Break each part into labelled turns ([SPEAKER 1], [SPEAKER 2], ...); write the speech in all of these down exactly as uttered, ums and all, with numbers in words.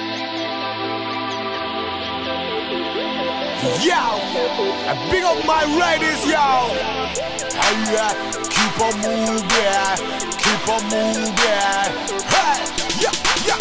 [SPEAKER 1] Yo, big up my ladies, yo. Hey, yeah, keep on moving, keep on moving. Hey, yeah, yeah,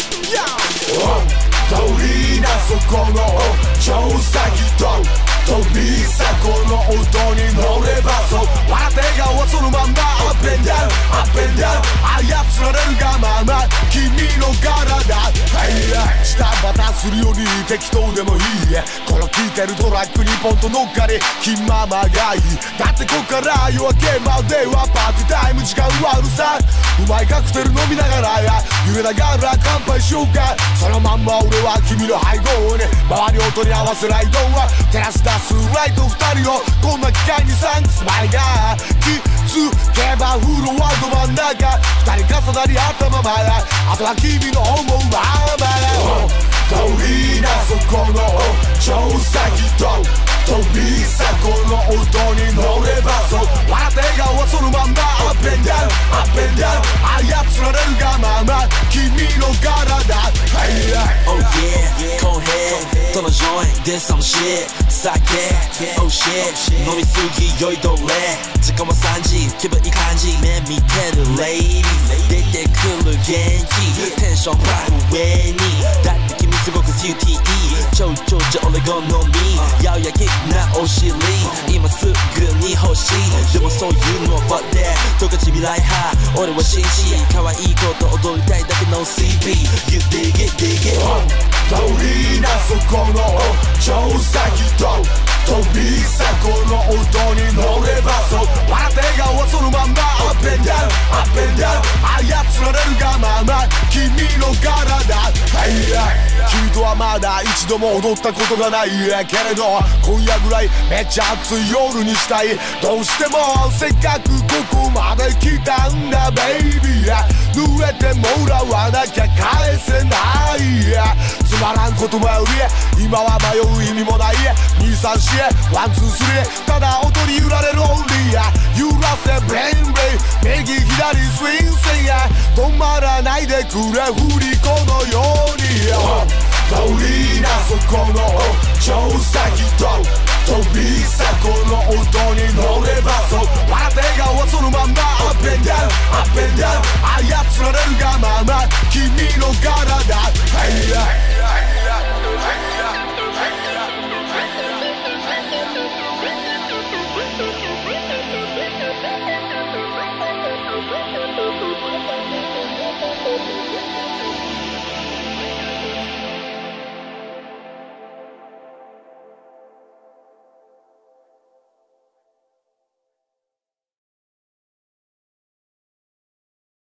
[SPEAKER 1] yeah. 通りなそこの調査人飛びさこの音に乗ればそう笑って顔はそのまんま Up and down, up and down 操られるがまま君の体下バタするより適当でもいいこの聴いてるトラックにポンと乗っかり気ままがいいだってこっから夜明けまではパーティータイム時間はうるさいうまいカクテル飲みながらや揺れながら乾杯しようかそのまんま俺は君の背後に周り音に合わせライトは照らし出すライト二人をこんな機会にサンクスマイが気づけばフロアど真ん中二人重なり合ったままやあとは君の思うままや通りなそこの調査人飛びさこの音に乗ればそう笑って顔はそのまんま Up and down, up and down 操られるがまま君の体 Hey, yeah.
[SPEAKER 2] Oh yeah, go ahead とのジョイン Then some shit 酒 Oh shit 飲みすぎ酔いどれ時間はさんじ気分いい感じ目見てる Ladies 出てくる元気テンションバック上にだって君すごく シーティーイー ちょいちょいじゃ俺好みややきなお尻今すぐに欲しいでもそういうのばって十勝未来派俺は紳士可愛い子と踊りたいだけの シーピー You dig it, dig it
[SPEAKER 1] 通りなそこの調査人飛びさこの音に乗ればそう笑って顔はそのまんま Up and down, up and down 操られるがまま君の体 Hey, yeah. 君とはまだ一度も踊ったことがないけれど今夜ぐらいめっちゃ暑い夜にしたいどうしてもせっかくここまで来たんだベイビー濡れてもらわなきゃ返せないつまらん言葉より今は迷う意味もないにさんしワンツースリーただ踊り揺られるオンリー揺らせブレインブレイン右左スイングスイン止まらないでくれ振り子のように通りなそこの調査人飛びさこの音に乗ればそう笑って顔はそのまんま Up and down, up and down 操られるがまま君の体 Hey, yeah.